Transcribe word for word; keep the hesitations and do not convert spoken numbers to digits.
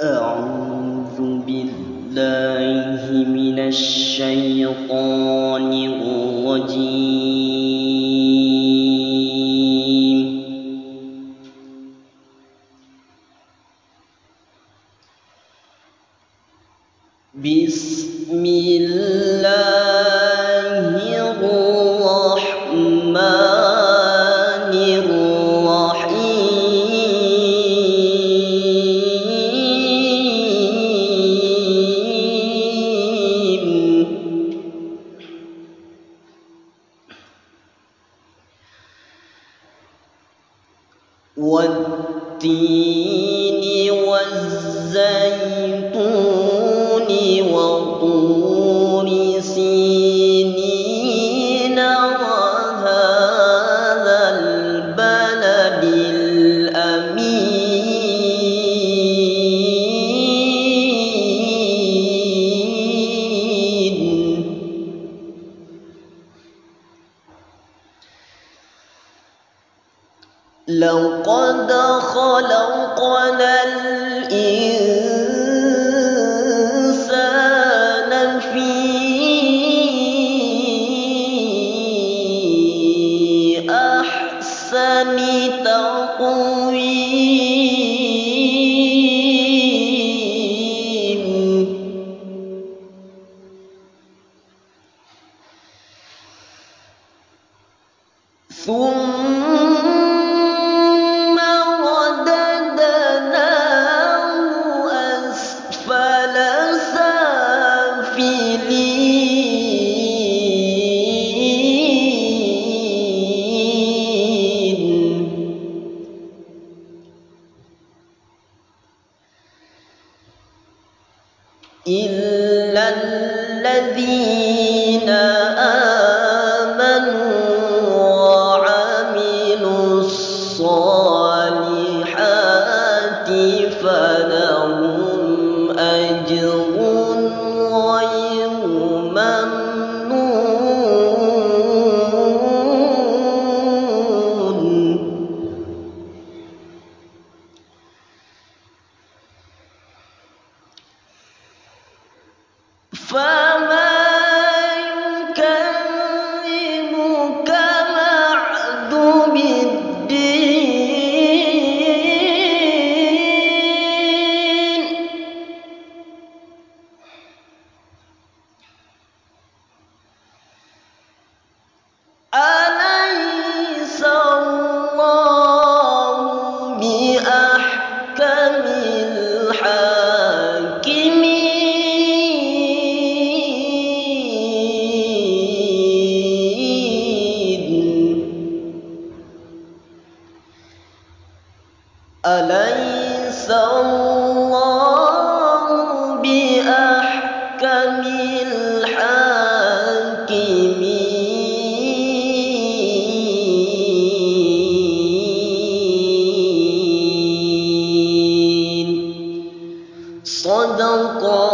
أعوذ بالله من الشيطان الرجيم. بسم الله الرحمن الرحيم. والتين والزيتون وطور سينين وهذا البلد الأمين. لقد خلقنا الإنسان في أحسن تقويم. ثم رددناه أسفل سافلين. إلا الذين آمنوا وعملوا الصالحات فلهم أجر غير ممنون. فما يكذبك بعد بالدين. أليس الله بأحكم الحاكمين. أليس الله بأحكم الحاكمين. صدق